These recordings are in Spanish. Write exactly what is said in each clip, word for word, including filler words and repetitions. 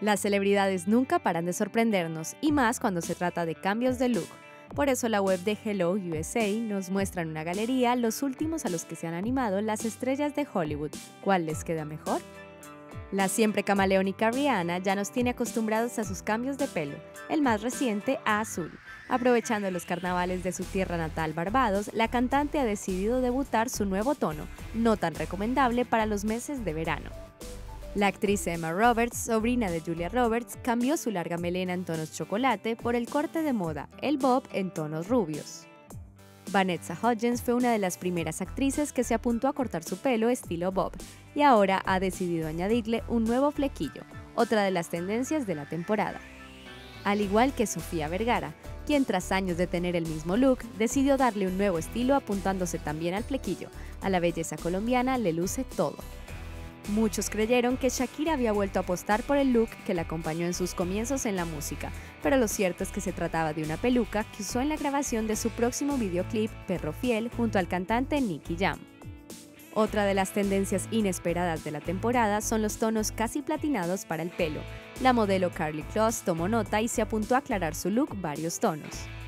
Las celebridades nunca paran de sorprendernos, y más cuando se trata de cambios de look. Por eso la web de Hello U S A nos muestra en una galería los últimos a los que se han animado las estrellas de Hollywood. ¿Cuál les queda mejor? La siempre camaleónica Rihanna ya nos tiene acostumbrados a sus cambios de pelo, el más reciente a azul. Aprovechando los carnavales de su tierra natal Barbados, la cantante ha decidido debutar su nuevo tono, no tan recomendable para los meses de verano. La actriz Emma Roberts, sobrina de Julia Roberts, cambió su larga melena en tonos chocolate por el corte de moda, el bob en tonos rubios. Vanessa Hudgens fue una de las primeras actrices que se apuntó a cortar su pelo estilo bob, y ahora ha decidido añadirle un nuevo flequillo, otra de las tendencias de la temporada. Al igual que Sofía Vergara, quien tras años de tener el mismo look, decidió darle un nuevo estilo apuntándose también al flequillo. A la belleza colombiana le luce todo. Muchos creyeron que Shakira había vuelto a apostar por el look que la acompañó en sus comienzos en la música, pero lo cierto es que se trataba de una peluca que usó en la grabación de su próximo videoclip Perro Fiel junto al cantante Nicky Jam. Otra de las tendencias inesperadas de la temporada son los tonos casi platinados para el pelo. La modelo Karlie Kloss tomó nota y se apuntó a aclarar su look varios tonos.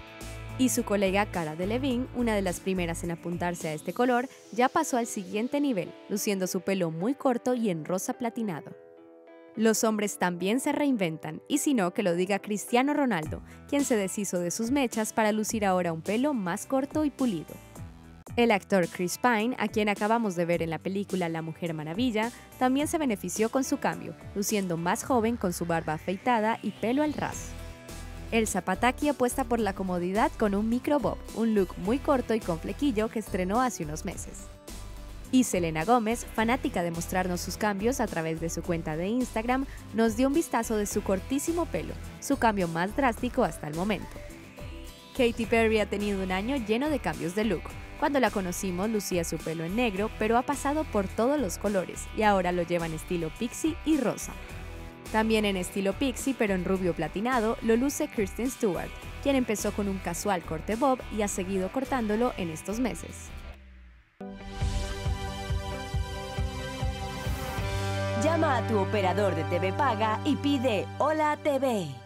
Y su colega Cara Delevingne, una de las primeras en apuntarse a este color, ya pasó al siguiente nivel, luciendo su pelo muy corto y en rosa platinado. Los hombres también se reinventan, y si no, que lo diga Cristiano Ronaldo, quien se deshizo de sus mechas para lucir ahora un pelo más corto y pulido. El actor Chris Pine, a quien acabamos de ver en la película La Mujer Maravilla, también se benefició con su cambio, luciendo más joven con su barba afeitada y pelo al ras. Elsa Pataky apuesta por la comodidad con un micro bob, un look muy corto y con flequillo que estrenó hace unos meses. Y Selena Gómez, fanática de mostrarnos sus cambios a través de su cuenta de Instagram, nos dio un vistazo de su cortísimo pelo, su cambio más drástico hasta el momento. Katy Perry ha tenido un año lleno de cambios de look. Cuando la conocimos lucía su pelo en negro, pero ha pasado por todos los colores y ahora lo lleva en estilo pixie y rosa. También en estilo pixie, pero en rubio platinado, lo luce Kristen Stewart, quien empezó con un casual corte bob y ha seguido cortándolo en estos meses. Llama a tu operador de T V Paga y pide Hola T V.